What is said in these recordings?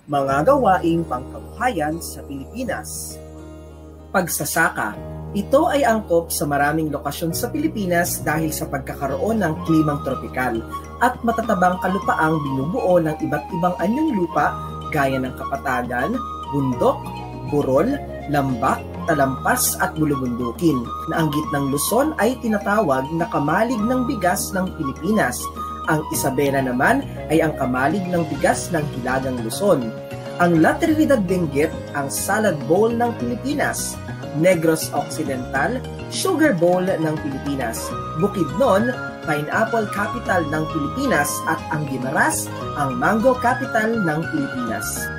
Mga gawaing pangkabuhayan sa Pilipinas. Pagsasaka. Ito ay angkop sa maraming lokasyon sa Pilipinas dahil sa pagkakaroon ng klimang tropikal at matatabang kalupaang binubuo ng iba't ibang anyong lupa gaya ng kapatagan, bundok, burol, lambak, talampas at bulubundukin na ang gitnang Luzon ay tinatawag na kamalig ng bigas ng Pilipinas. Ang Isabela naman ay ang kamalig ng bigas ng Hilagang Luzon. Ang La Trinidad Benguet, ang salad bowl ng Pilipinas. Negros Occidental, sugar bowl ng Pilipinas. Bukidnon, pineapple capital ng Pilipinas at ang Guimaras, ang mango capital ng Pilipinas.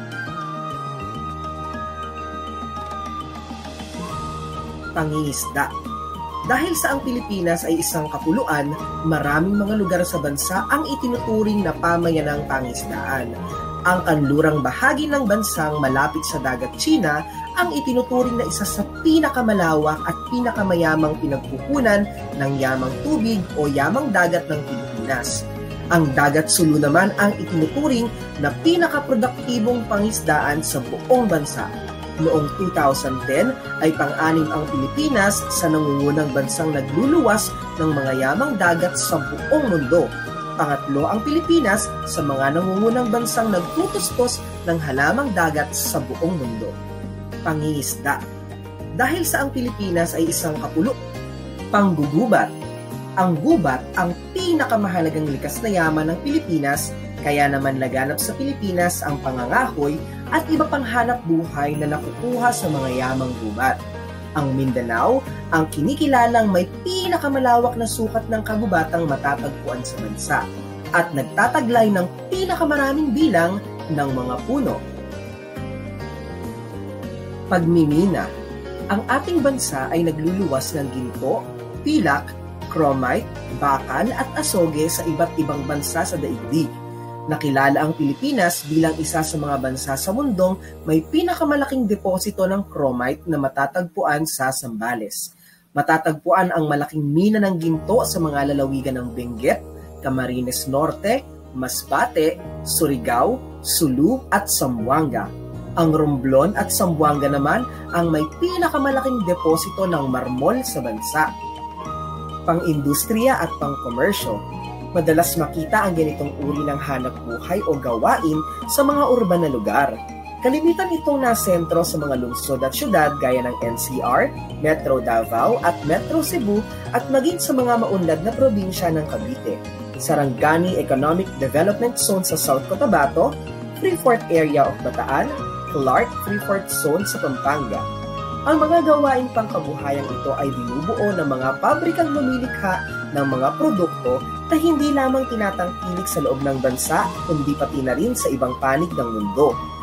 Pangingisda. Dahil sa ang Pilipinas ay isang kapuluan, maraming mga lugar sa bansa ang itinuturing na pamayanang pangisdaan. Ang kanlurang bahagi ng bansang malapit sa dagat China ang itinuturing na isa sa pinakamalawak at pinakamayamang pinagkukunan ng yamang tubig o yamang dagat ng Pilipinas. Ang dagat Sulu naman ang itinuturing na pinakaproduktibong pangisdaan sa buong bansa. Noong 2010 ay pang-anim ang Pilipinas sa nangungunang bansang nagluluwas ng mga yamang dagat sa buong mundo. Pangatlo ang Pilipinas sa mga nangungunang bansang nagtutustos ng halamang dagat sa buong mundo. Pangingisda. Dahil sa ang Pilipinas ay isang kapulo. Panggugubat. Ang gubat ang pinakamahalagang likas na yaman ng Pilipinas, kaya naman laganap sa Pilipinas ang pangangahoy at iba pang hanap buhay na nakukuha sa mga yamang gubat. Ang Mindanao, ang kinikilalang may pinakamalawak na sukat ng kagubatang matatagpuan sa bansa at nagtataglay ng pinakamaraming bilang ng mga puno. Pagmimina. Ang ating bansa ay nagluluwas ng ginto, pilak, chromite, bakal at asoge sa iba't ibang bansa sa daigdig. Nakilala ang Pilipinas bilang isa sa mga bansa sa mundong may pinakamalaking deposito ng chromite na matatagpuan sa Zambales. Matatagpuan ang malaking mina ng ginto sa mga lalawigan ng Benguet, Camarines Norte, Masbate, Surigao, Sulu at Zamboanga. Ang Romblon at Zamboanga naman ang may pinakamalaking deposito ng marmol sa bansa. Pang-industriya at pang-komersyo. Madalas makita ang ganitong uri ng hanap buhay o gawain sa mga urban na lugar. Kalimitan itong nasentro sa mga lungsod at syudad gaya ng NCR, Metro Davao at Metro Cebu at maging sa mga maunlad na probinsya ng Cavite. Sarangani Economic Development Zone sa South Cotabato, Freeport Area of Bataan, Clark Freeport Zone sa Pampanga. Ang mga gawaing pangkabuhayang ito ay binubuo ng mga pabrikang lumilikha ng mga produkto na hindi lamang tinatangkilik sa loob ng bansa, kundi pati na rin sa ibang panig ng mundo.